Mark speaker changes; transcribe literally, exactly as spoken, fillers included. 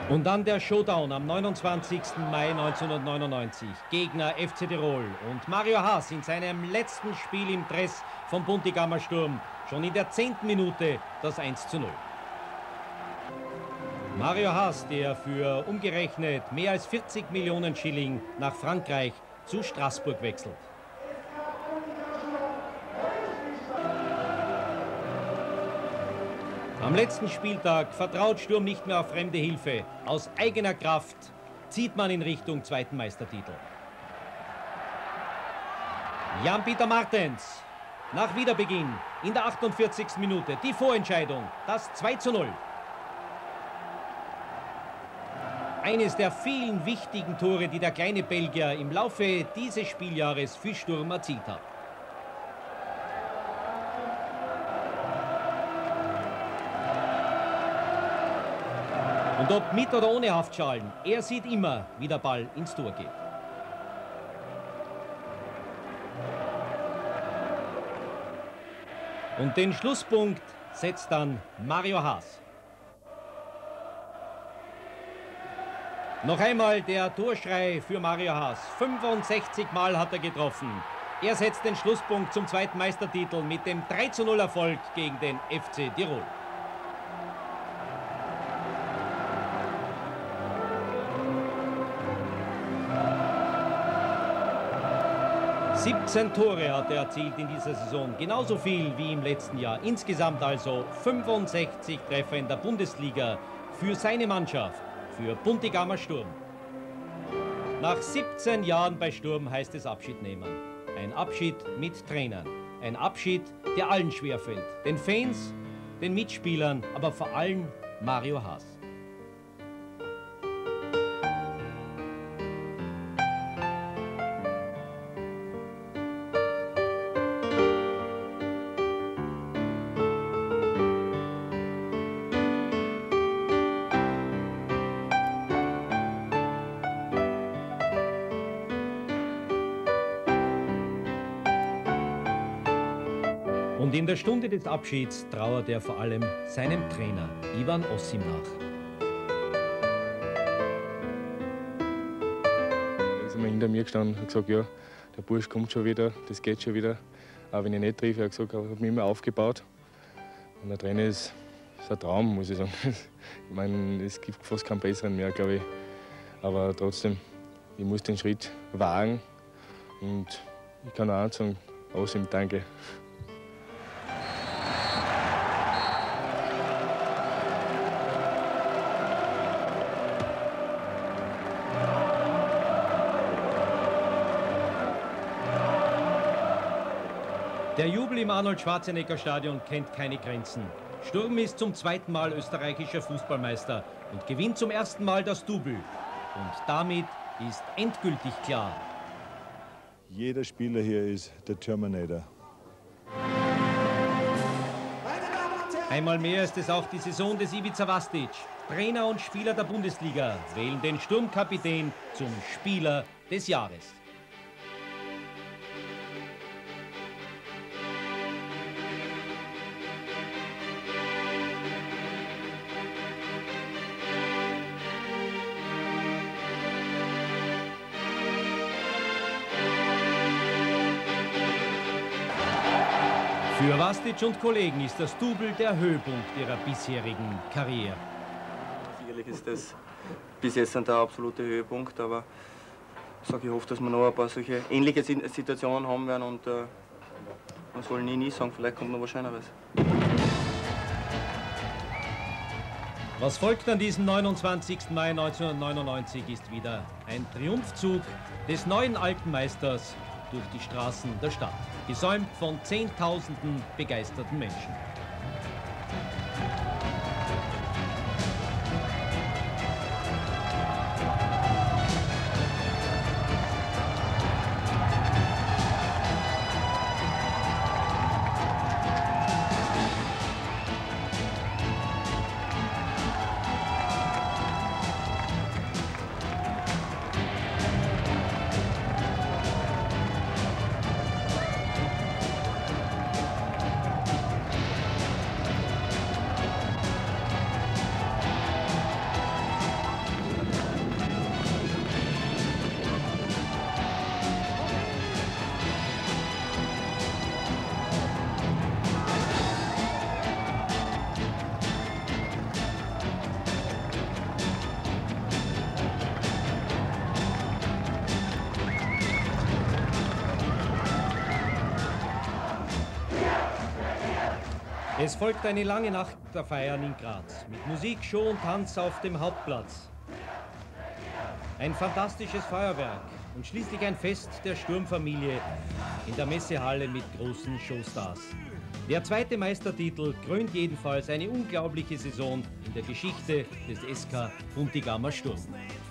Speaker 1: Und dann der Showdown am neunundzwanzigsten Mai neunzehnhundertneunundneunzig. Gegner F C Tirol und Mario Haas in seinem letzten Spiel im Dress vom Buntigammer Sturm. Schon in der zehnten Minute das eins zu null. Mario Haas, der für umgerechnet mehr als vierzig Millionen Schilling nach Frankreich zu Straßburg wechselt. Am letzten Spieltag vertraut Sturm nicht mehr auf fremde Hilfe. Aus eigener Kraft zieht man in Richtung zweiten Meistertitel. Jan-Peter Martens nach Wiederbeginn in der achtundvierzigsten Minute die Vorentscheidung, das zwei zu null. Eines der vielen wichtigen Tore, die der kleine Belgier im Laufe dieses Spieljahres für Sturm erzielt hat. Und ob mit oder ohne Haftschalen, er sieht immer, wie der Ball ins Tor geht. Und den Schlusspunkt setzt dann Mario Haas. Noch einmal der Torschrei für Mario Haas. fünfundsechzig Mal hat er getroffen. Er setzt den Schlusspunkt zum zweiten Meistertitel mit dem drei zu null Erfolg gegen den F C Tirol. siebzehn Tore hat er erzielt in dieser Saison, genauso viel wie im letzten Jahr. Insgesamt also fünfundsechzig Treffer in der Bundesliga für seine Mannschaft, für Buntigammer Sturm. Nach siebzehn Jahren bei Sturm heißt es Abschied nehmen. Ein Abschied mit Trainern. Ein Abschied, der allen schwerfällt. Den Fans, den Mitspielern, aber vor allem Mario Haas. Und in der Stunde des Abschieds trauert er vor allem seinem Trainer, Ivan Ossim, nach.
Speaker 2: Da ist immer hinter mir gestanden und gesagt, ja, der Bursch kommt schon wieder, das geht schon wieder. Aber wenn ich nicht treffe, er hat gesagt, er hat mich immer aufgebaut. Und der Trainer ist, ist ein Traum, muss ich sagen. Ich meine, es gibt fast keinen besseren mehr, glaube ich. Aber trotzdem, ich muss den Schritt wagen. Und ich kann auch sagen, Ossim, danke.
Speaker 1: Der Jubel im Arnold-Schwarzenegger-Stadion kennt keine Grenzen. Sturm ist zum zweiten Mal österreichischer Fußballmeister und gewinnt zum ersten Mal das Double. Und damit ist endgültig klar:
Speaker 3: jeder Spieler hier ist der Terminator.
Speaker 1: Einmal mehr ist es auch die Saison des Ivica Vastic. Trainer und Spieler der Bundesliga wählen den Sturmkapitän zum Spieler des Jahres. Für Vastic und Kollegen ist das Double der Höhepunkt ihrer bisherigen Karriere.
Speaker 4: Sicherlich ist das bis jetzt der absolute Höhepunkt, aber ich, sag, ich hoffe, dass wir noch ein paar solche ähnliche Situationen haben werden und äh, man soll nie, nie sagen, vielleicht kommt noch was Schöneres.
Speaker 1: Was folgt an diesem neunundzwanzigsten Mai neunzehnhundertneunundneunzig ist wieder ein Triumphzug des neuen alten Meisters durch die Straßen der Stadt, gesäumt von Zehntausenden begeisterten Menschen. Es folgt eine lange Nacht der Feiern in Graz mit Musik, Show und Tanz auf dem Hauptplatz. Ein fantastisches Feuerwerk und schließlich ein Fest der Sturmfamilie in der Messehalle mit großen Showstars. Der zweite Meistertitel krönt jedenfalls eine unglaubliche Saison in der Geschichte des S K Buntigamer Sturm.